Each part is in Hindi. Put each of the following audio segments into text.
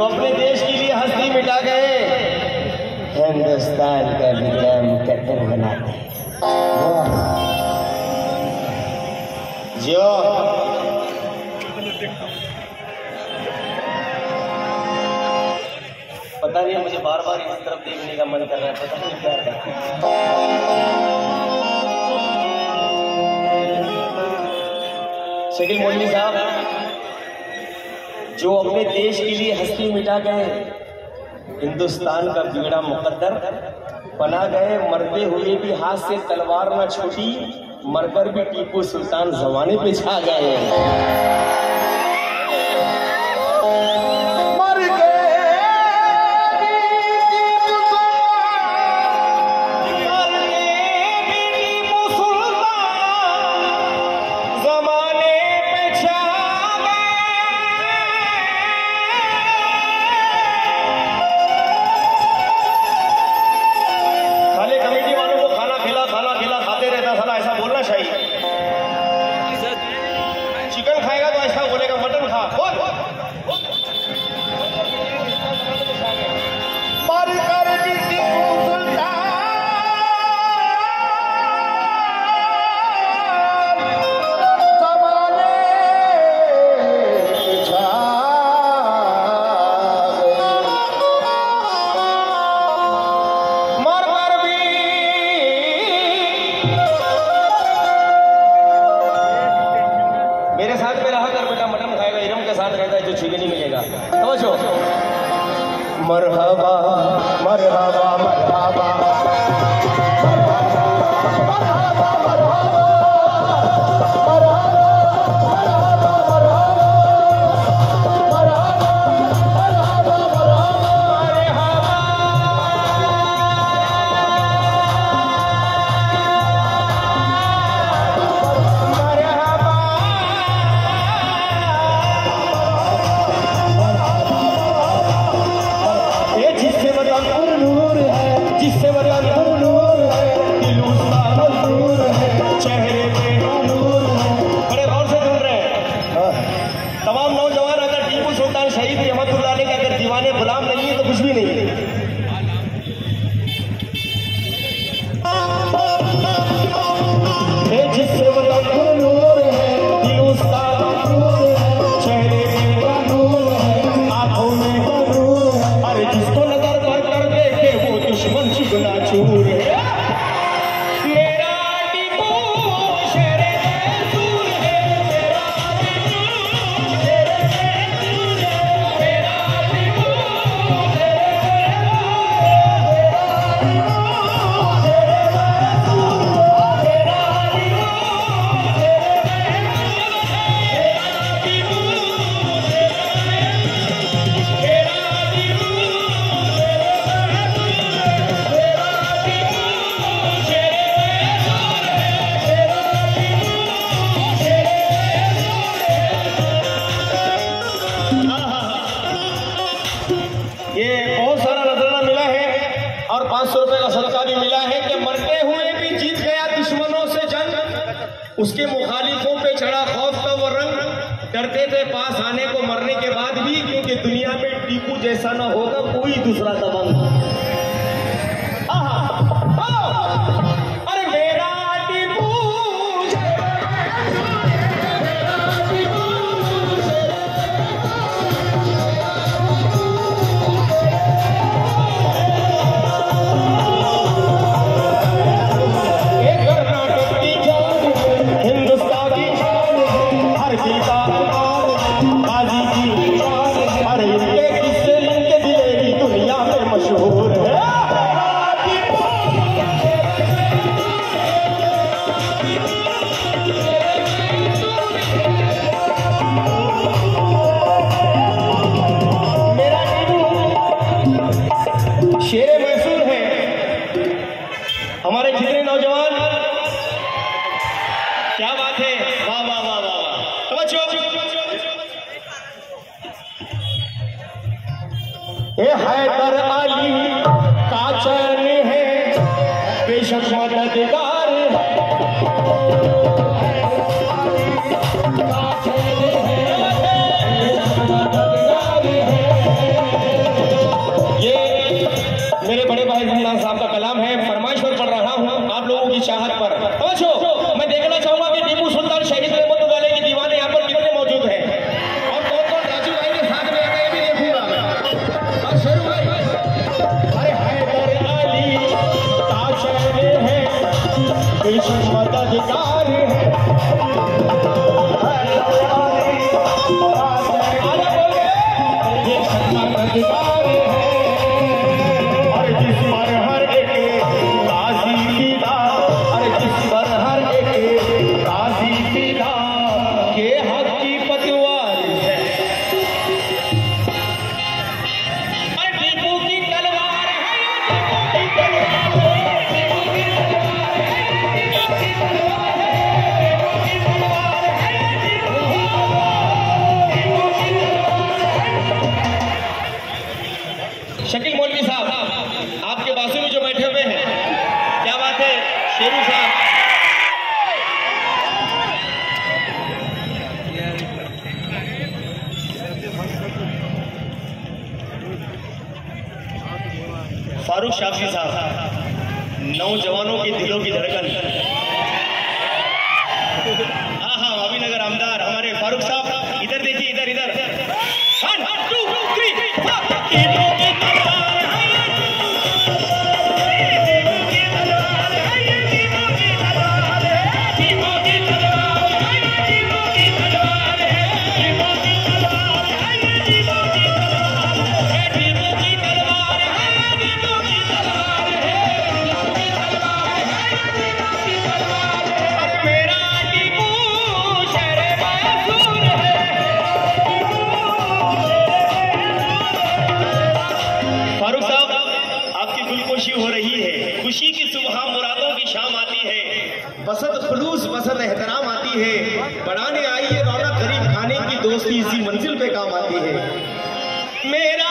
अपने देश के लिए हस्ती मिटा गए, हिंदुस्तान का विक्रम कतर बनाते हैं। जो पता नहीं, मुझे बार बार इस तरफ देखने का मन कर रहा है, पता नहीं क्या है। शकील मोदी साहब, जो अपने देश के लिए हस्ती मिटा गए, हिंदुस्तान का बिगड़ा मुकद्दर बना गए, मरते हुए भी हाथ से तलवार न छूटी, मरकर भी टीपू सुल्तान जमाने पे छा गए। चिकन खाएगा तो ऐसा बोलेगा मटन खा। मेरे साथ में रहा कर बेटा, मटन खाएगा, इरम के साथ रहता है जो चिकन ही मिलेगा। समझो, मरहबा मरहबा मरहबा गुलाम नहीं है तो कुछ भी नहीं है। जिससे नूर है, दिल उसका नूर है, चेहरे में नूर है, आंखों में नूर है। अरे जिसको नजर भर कर देखे वो दुश्मन चुगला चूर है। ये बहुत सारा नजराना मिला है और 500 रुपए का सदका भी मिला है कि मरते हुए भी जीत गया दुश्मनों से जंग, उसके मुखालिफों पे चढ़ा खौफ का वो रंग। डरते थे पास आने को मरने के बाद भी, क्योंकि दुनिया में टीपू जैसा ना होगा कोई दूसरा दबंग। अरे मेरा टीपू शेरे महसूल है। हमारे जितने नौजवान, क्या बात है, वाह वाह वाह वाह वाह। ये हैदर अली का चैन है, बेशक मददगार है। देश मददगार है। देश मददगार है और जिस पर हर एक काजी फिदा, और जिस पर हर एक काजी फिदा के हक की पतवार है। और टीपू की तलवार शकील मौलवी साहब, आपके बाजू में जो बैठे हुए हैं, क्या बात है शेरू साहब। फारूक शाफी साहब, नौजवानों के दिलों की धड़कन। हाँ हाँ, अभिनगर आमदार हमारे फारूक साहब, इधर देखिए, इधर इधर। 1 2 3 4 हो रही है। खुशी की सुबह मुरादों की शाम आती है, बसत खुलूस बसत एहतराम आती है। बढ़ाने आई है रौनक गरीब खाने की दोस्ती इसी मंजिल पे काम आती है। मेरा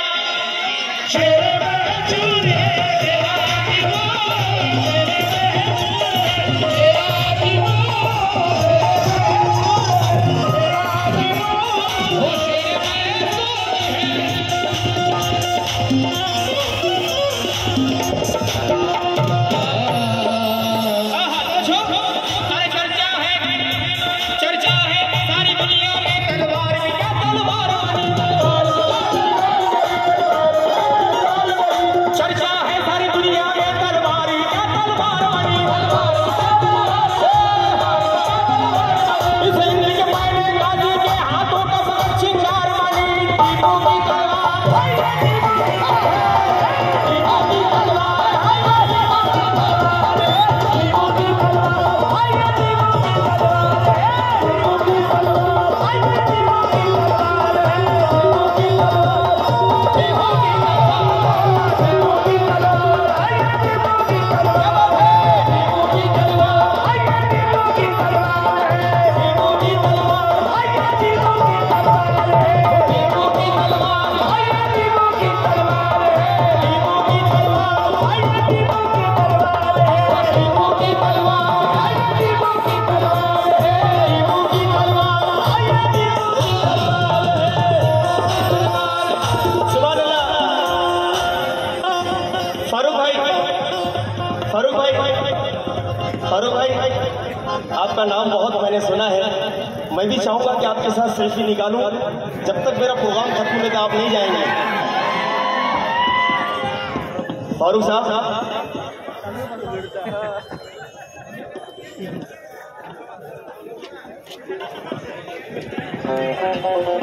फारूक भाई, आपका नाम बहुत मैंने सुना है। मैं भी चाहूंगा कि आपके साथ सेल्फी निकालूं। जब तक मेरा प्रोग्राम खत्म होने का आप नहीं जाएंगे। फारूक साहब,